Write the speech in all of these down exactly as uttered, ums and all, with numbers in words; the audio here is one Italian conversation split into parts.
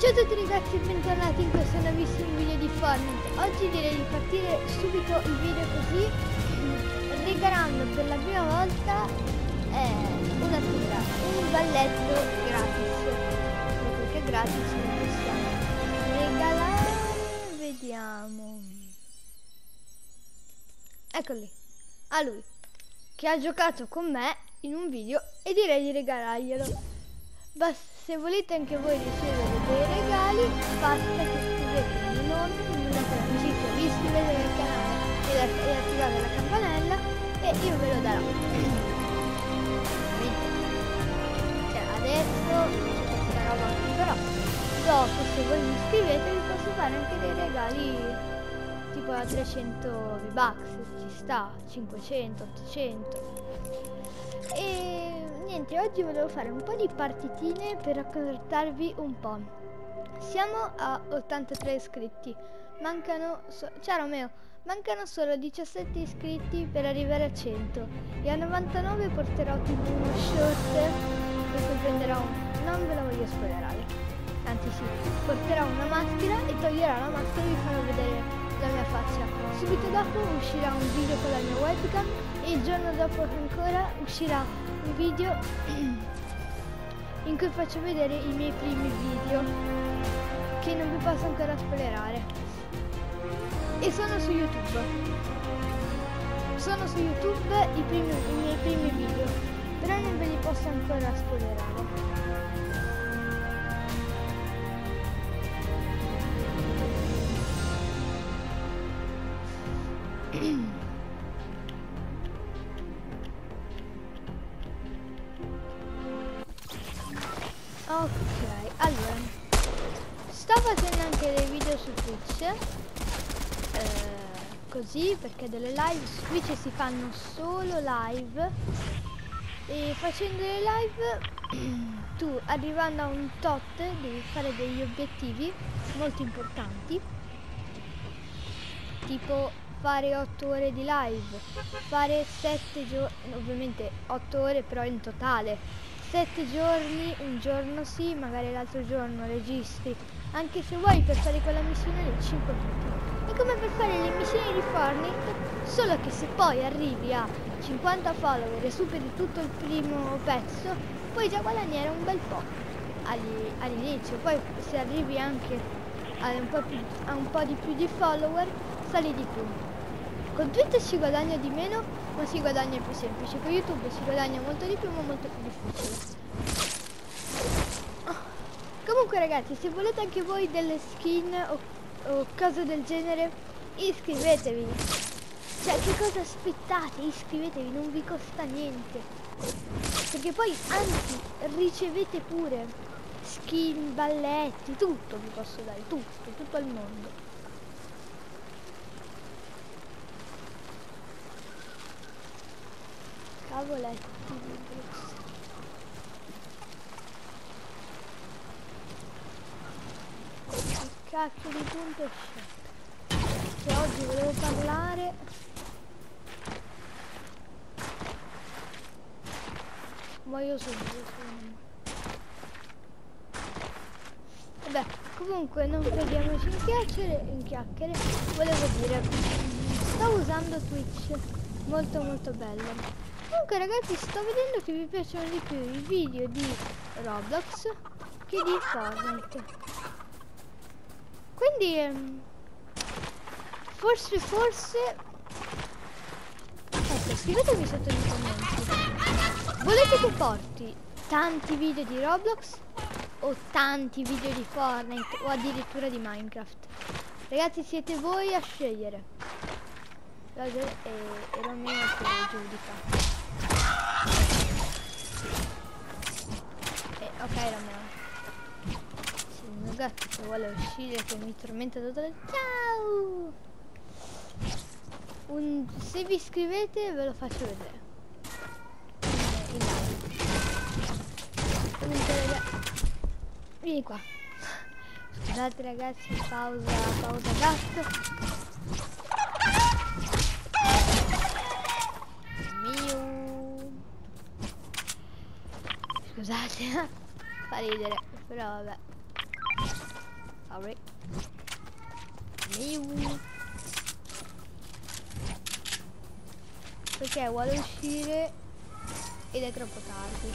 Ciao a tutti ragazzi e bentornati in questo nuovissimo video di Fortnite. Oggi direi di partire subito il video così, regalando per la prima volta eh, una tura, un balletto gratis. Perché gratis non possiamo regalare, vediamo. Eccoli, a lui, che ha giocato con me in un video e direi di regalarglielo. Basta, se volete anche voi ricevere dei regali, basta che scrivete il mio nome, il mio numero di amicizia, vi iscrivete nel canale e attivate la campanella e io ve lo darò. Cioè, adesso c'è questa roba qui, però dopo se voi mi iscrivete vi posso fare anche dei regali tipo a trecento V-Bucks, ci sta, cinquecento, ottocento. E niente, oggi volevo fare un po' di partitine per raccontarvi un po'. Siamo a ottantatré iscritti, mancano, so ciao Romeo, mancano solo diciassette iscritti per arrivare a cento e a novantanove porterò tipo uno short per cui prenderò un... non ve la voglio spoilerare, anzi sì, porterò una maschera e toglierò la maschera e vi farò vedere la mia faccia. Subito dopo uscirà un video con la mia webcam e il giorno dopo ancora uscirà un video in cui faccio vedere i miei primi video che non vi posso ancora spoilerare e sono su YouTube sono su YouTube i, primi, i miei primi video, però non ve li posso ancora spoilerare. Ok, allora sto facendo anche dei video su Twitch, eh, così, perché delle live su Twitch si fanno solo live e facendo le live tu arrivando a un tot devi fare degli obiettivi molto importanti, tipo fare otto ore di live, fare sette giorni, ovviamente otto ore però in totale, sette giorni, un giorno sì, magari l'altro giorno registri, anche se vuoi per fare quella missione lì cinque minuti. È come per fare le missioni di Fortnite, solo che se poi arrivi a cinquanta follower e superi tutto il primo pezzo, puoi già guadagnare un bel po' all'inizio, poi se arrivi anche a un, po più, a un po' di più di follower, sali di più. Con Twitter si guadagna di meno, ma si guadagna più semplice. Con YouTube si guadagna molto di più, ma molto più difficile. Oh. Comunque ragazzi, se volete anche voi delle skin o, o cose del genere, iscrivetevi. Cioè, che cosa aspettate? Iscrivetevi, non vi costa niente. Perché poi, anzi, ricevete pure skin, balletti, tutto vi posso dare, tutto, tutto il mondo. Cavoletti di Bruxelles. Che cacchio di punto è scelto? Che oggi volevo parlare muoio subito, subito. Vabbè, comunque non vediamoci in chiacchiere, in chiacchiere. Volevo dire, sto usando Twitch, molto molto bello. Comunque ragazzi, sto vedendo che vi piacciono di più i video di Roblox che di Fortnite. Quindi ehm, forse forse ecco, scrivetemi sotto nei commenti. Volete che porti tanti video di Roblox o tanti video di Fortnite o addirittura di Minecraft? Ragazzi, siete voi a scegliere. Roger e, e Romeo che giudica. Eh, ok Romeo. C'è il mio gatto che vuole uscire, che mi tormenta tutto il... Ciao! Un... Se vi iscrivete ve lo faccio vedere. Eh, in live. Comunque ragazzi, vieni qua. Scusate ragazzi, pausa, pausa gatto. Scusate, fa ridere, però vabbè. Sorry. Miu. Perché vuole uscire ed è troppo tardi.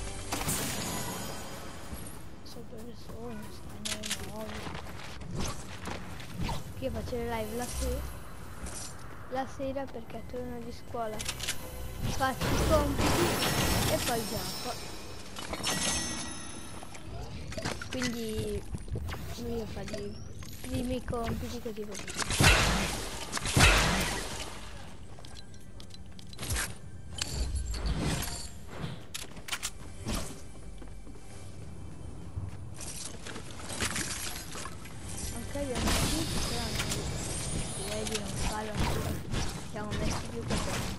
Sopra il sole, stanno alle nove. Io faccio le live la sera. La sera perché torno di scuola. Faccio i compiti e poi gioco. Quindi io faccio i primi compiti così così. Ok, abbiamo tutto, però direi di non farlo ancora. Siamo messi più che bene.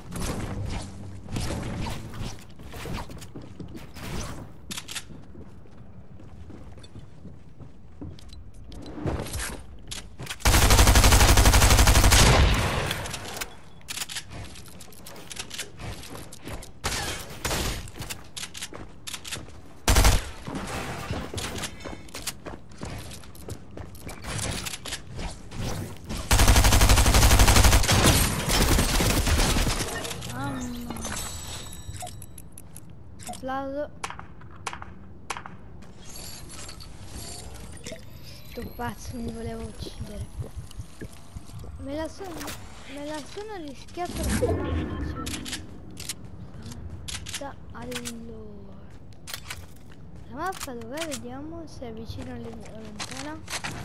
Applauso. Sto pazzo mi voleva uccidere. Me la sono me la sono rischiata la munizione. Allora la mappa dov'è? Vediamo se è vicino o lontana.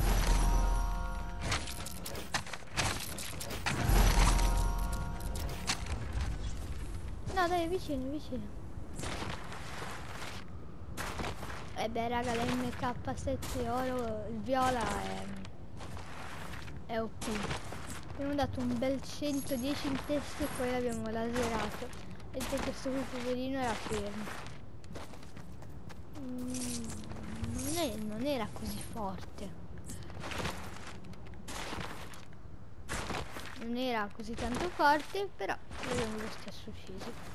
No dai, è vicino, è vicino. E beh raga, l'M K sette oro, il viola è, è O P. Abbiamo dato un bel centodieci in testa e poi l'abbiamo laserato. Mentre questo qui poverino era fermo. Mm, non, è, non era così forte. Non era così tanto forte, però l'abbiamo lo stesso ucciso.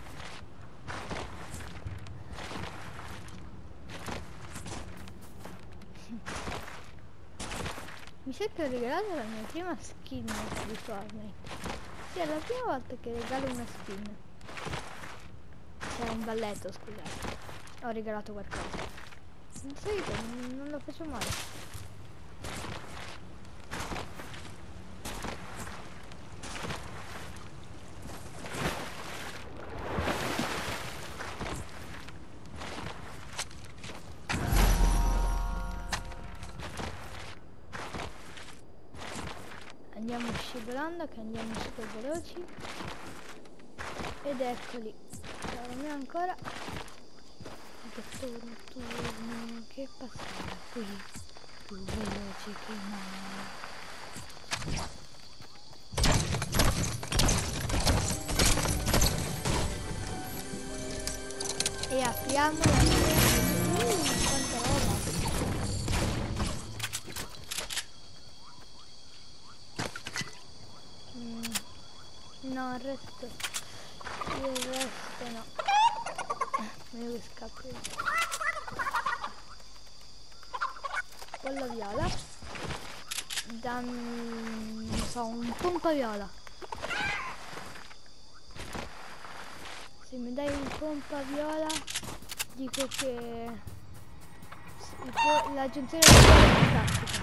Mi sa che ho regalato la mia prima skin di Fortnite. Sì, è la prima volta che regalo una skin. C'era un balletto, scusate. Ho regalato qualcosa. Non so io, non lo faccio male. Andiamo scivolando, che andiamo super veloci. Ed eccoli. Allora, ancora. Che torno, torno, che passare qui. Più veloce che mai. E apriamo la uh, quanta roba. Mm, no, il resto il resto no. Meglio che scappo io. Pollo viola. Dammi, non so, un pompa viola. Se mi dai un pompa viola dico che l'aggiunzione di viola è fantastica.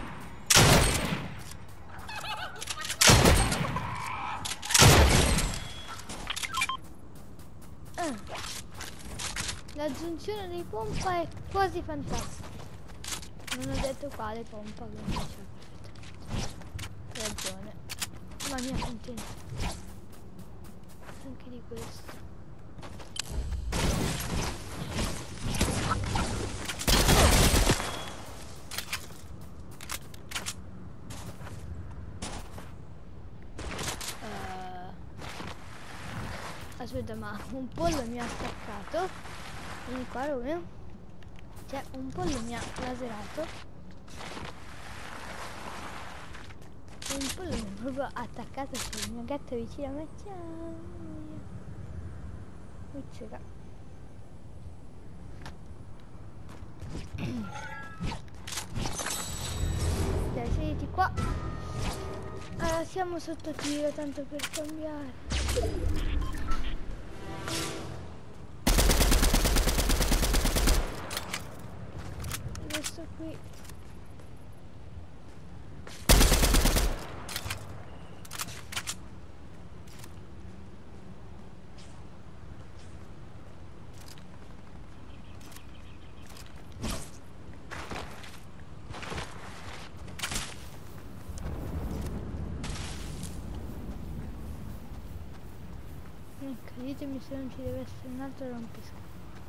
Ah. L'aggiunzione di pompa è quasi fantastica. Non ho detto quale pompa, quindi c'è perfettamente ragione. Ma mia contenta anche di questo. Uh, aspetta, ma un pollo mi ha attaccato. Vieni qua, Romeo. Cioè, un pollo mi ha laserato. Un pollo mi ha proprio attaccato sul mio gatto vicino a me. Ciao. Mizzica. Dai, sei qua. Allora, siamo sotto tiro, tanto per cambiare. Questo qui. Ecco, ditemi se non ci deve essere un altro rompiscatole.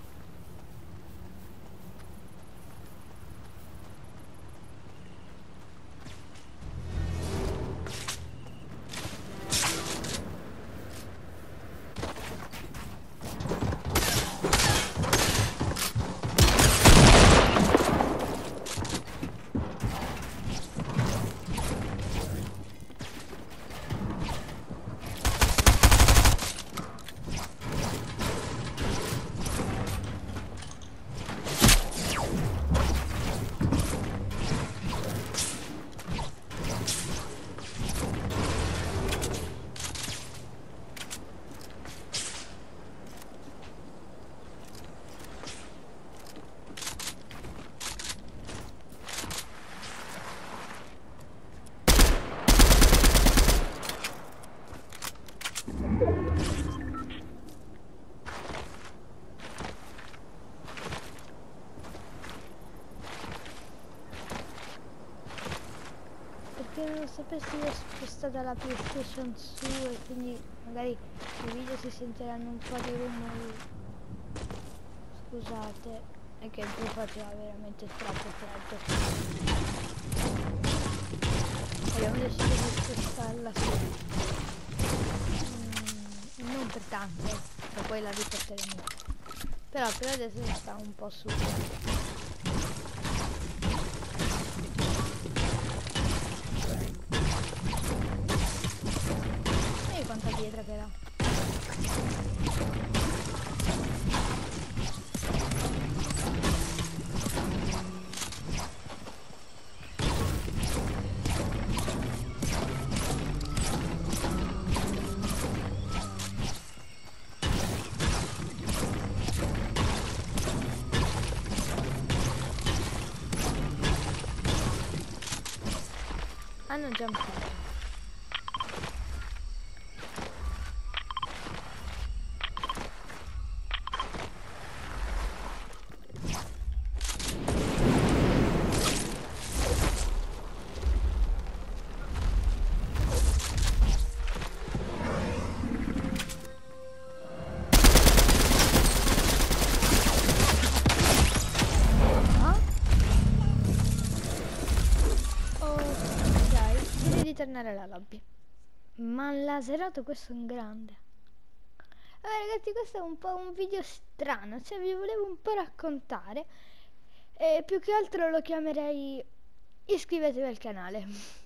Se non sapessi, io ho spostata la PlayStation su e quindi magari i video si sentiranno un po' di rumori. Scusate, è che qui faceva veramente troppo freddo. Abbiamo deciso di spostarla su. Mm, non per tanto, che poi la riporteremo. Però per adesso sta un po' su. Quanta pietra che era. Hanno giampato. Tornare alla lobby, ma laserato questo è un grande. Allora ragazzi, questo è un po' un video strano, cioè vi volevo un po' raccontare e più che altro lo chiamerei iscrivetevi al canale.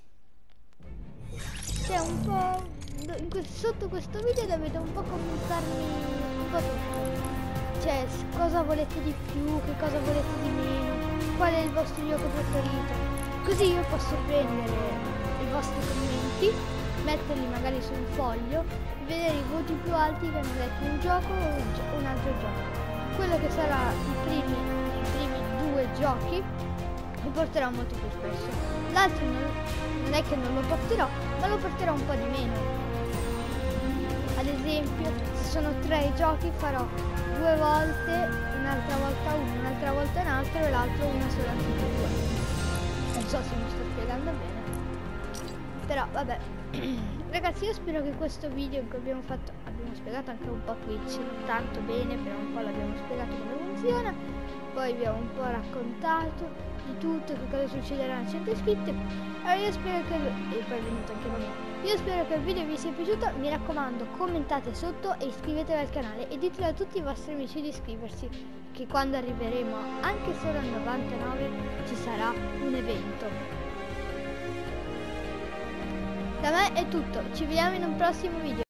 C'è un po' in questo, sotto questo video dovete un po' commentarmi un po' tutto, cioè cosa volete di più, che cosa volete di meno, qual è il vostro gioco preferito, così io posso prendere i vostri commenti, metterli magari su un foglio, vedere i voti più alti che hanno detto un gioco o un altro gioco. Quello che sarà i primi, i primi due giochi li porterò molto più spesso. L'altro non, non è che non lo porterò, ma lo porterò un po' di meno. Ad esempio, se sono tre giochi farò due volte, un'altra volta uno, un'altra volta un altro e l'altro una sola anche due. Non so se mi sto spiegando bene. Però vabbè, ragazzi, io spero che questo video in cui abbiamo fatto, abbiamo spiegato anche un po' Twitch, non tanto bene, però un po' l'abbiamo spiegato come funziona, poi vi ho un po' raccontato di tutto, che cosa succederà nei centri iscritti. Allora io spero che, e poi è venuto anche da me, io spero che il video vi sia piaciuto, mi raccomando commentate sotto e iscrivetevi al canale e ditelo a tutti i vostri amici di iscriversi, che quando arriveremo anche solo al novantanove ci sarà un evento. Da me è tutto, ci vediamo in un prossimo video.